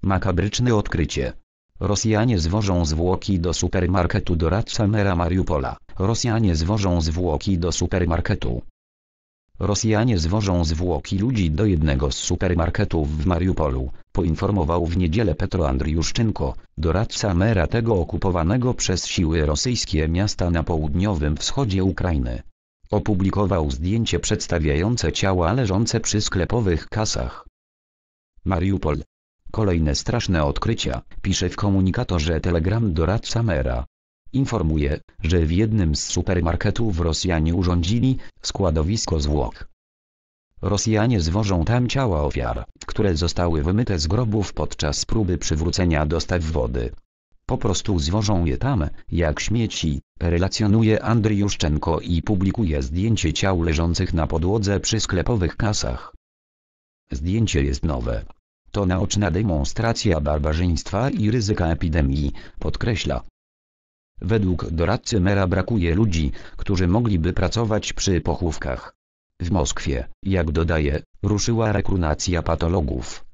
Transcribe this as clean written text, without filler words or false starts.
Makabryczne odkrycie. Rosjanie zwożą zwłoki do supermarketu. Doradca mera Mariupola. Rosjanie zwożą zwłoki do supermarketu. Rosjanie zwożą zwłoki ludzi do jednego z supermarketów w Mariupolu, poinformował w niedzielę Petro Andriuszczenko, doradca mera tego okupowanego przez siły rosyjskie miasta na południowym wschodzie Ukrainy. Opublikował zdjęcie przedstawiające ciała leżące przy sklepowych kasach. Mariupol. Kolejne straszne odkrycia, pisze w komunikatorze Telegram doradca mera. Informuje, że w jednym z supermarketów Rosjanie urządzili składowisko zwłok. Rosjanie zwożą tam ciała ofiar, które zostały wymyte z grobów podczas próby przywrócenia dostaw wody. Po prostu zwożą je tam, jak śmieci, relacjonuje Andriuszczenko i publikuje zdjęcie ciał leżących na podłodze przy sklepowych kasach. Zdjęcie jest nowe. To naoczna demonstracja barbarzyństwa i ryzyka epidemii, podkreśla. Według doradcy mera brakuje ludzi, którzy mogliby pracować przy pochówkach. W Moskwie, jak dodaje, ruszyła rekrutacja patologów.